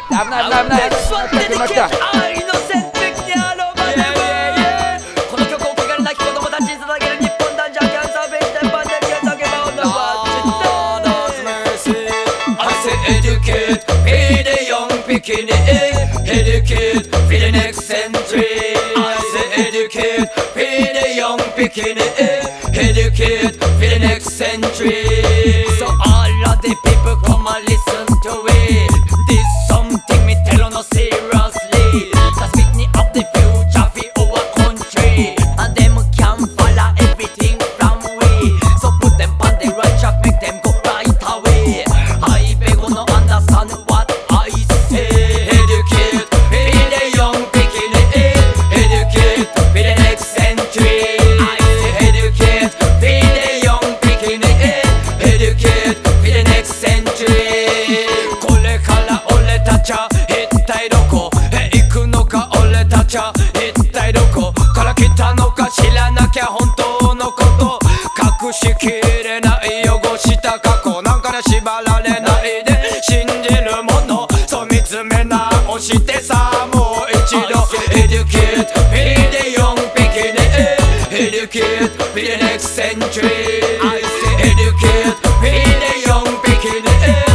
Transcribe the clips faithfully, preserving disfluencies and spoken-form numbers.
危ない危ない危ない。来ました来ました。 愛の選択にあろばね。この曲を気軽なき子供たちに捧げる日本男児アキャンサーベースでパンデリア叫ば女はI say educate, feed the young bikini. Educate, feed the next century. I say educate, feed the young bikini. Educate, feed the next century. So all of the people come and listen to it. This something me tell no seriously. Cause speaking of the future for our country, and them can follow everything from we. So put them on the right track, make them go right away. I beg you no understand what I say. Educate, feed the young bikini. Educate, feed the next century. I say educate, feed the young bikini. Educate, feed the next century. これから俺たちは一体どこへ行くのか、俺たちは一体どこから来たのか、知らなきゃ本当のこと。隠しきれない汚した過去なんかで縛られないで信じるもの、そう見つめ直してさもう一度 Educate, feed the young bikini. Educate, feed the next century. I say educate, feed the young bikini.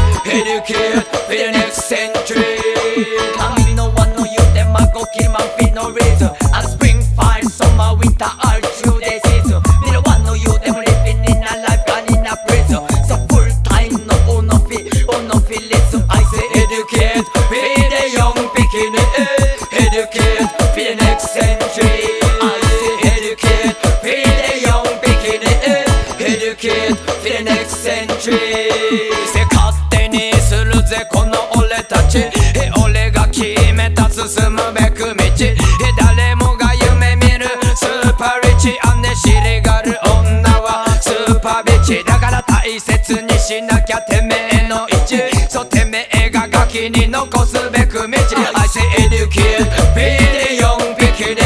Educate, feed the next century. 神の輪の言うてまごきまんフィのリズム A spring, fall, summer, winter, all through the season. Me the one who you them living in a life and in a prison. So full time no oh no fi, oh no fi listen. I say educate, feed the young bikini. Educate, feed the next century. I say educate, feed the young bikini. Educate, feed the next century. せ勝手にするぜこの俺たち。え俺が決めた進むべく道。え誰もが夢見るスーパーリッチ。あんねしりがる女はスーパービッチ。だから大切にしなきゃてめえの位置。そうてめえがガキに残すべく道。I say educate, feed the young bikini.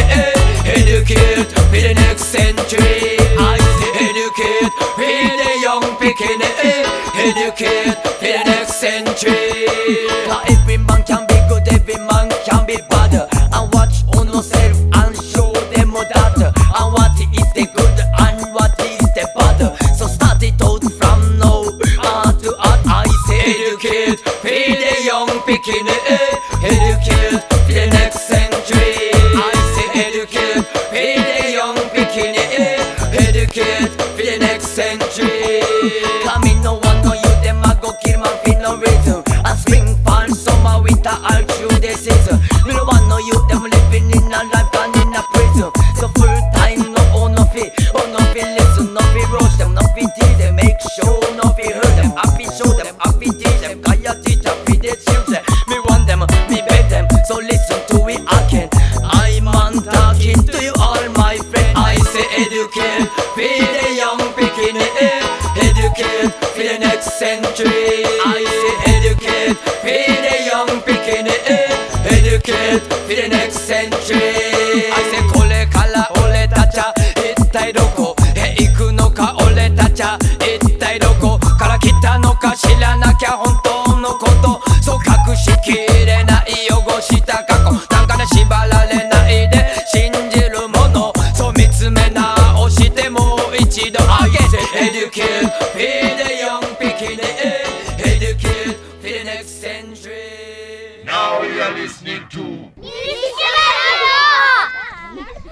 Educate, feed the next century. I say educate, feed the young bikini. Educate, feed the next century. Every man can be good, every man can be bad. And watch on yourself and show them that. And what is the good and what is the bad. So start it out from now on to on. I say educate, feed the young bikini. Educate, feed the next century. I say educate, feed the young bikini. Educate, feed the next century. 神の輪の言うてまごきまんフィのリズム And spring, fall, summer, winter, all through the season. Me the one no you them living in a life and in a prison. So full time no oh no fi, oh no fi listen, no fi rush them, no fi tease them, make sure no fi hurt them, happy show them, happy teach them, kaya teach them, feed the children. Me want them, me beg them, so listen to it again. I'm on talking to you all my friends. I say educate, feed the young bikini. Educate, feed the next century. I say educate, feed the young bikini. Educate, feed the next century. I say これから俺たちは一体どこへ行くのか、俺たちは一体どこから来たのか、知らなきゃ本当のこと。そう隠しきれない汚した過去なんかで縛られないで信じるもの、そう見つめ直してもう一度 I say educate, feed the young bikini. Educate, feed the next century. Now we are listening to